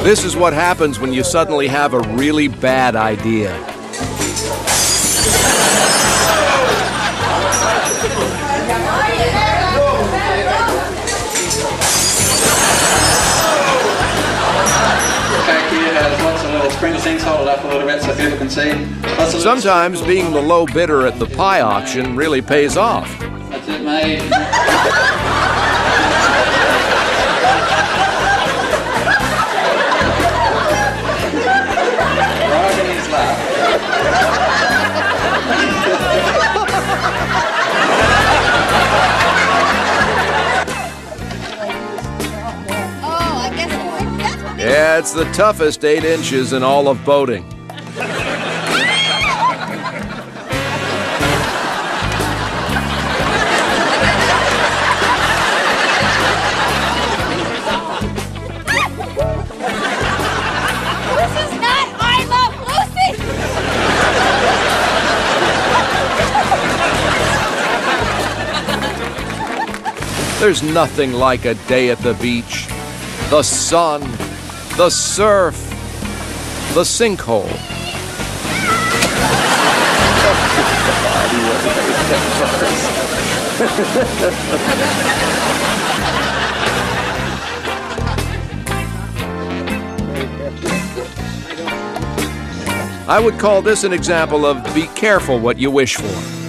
This is what happens when you suddenly have a really bad idea. Spring things, hold it up a little bit so people can see. Sometimes being the low bidder at the pie auction really pays off. That's it, mate. Right in his lap. Yeah, it's the toughest 8 inches in all of boating. This is not I Love Lucy! There's nothing like a day at the beach. The sun, the surf, the sinkhole. I would call this an example of be careful what you wish for.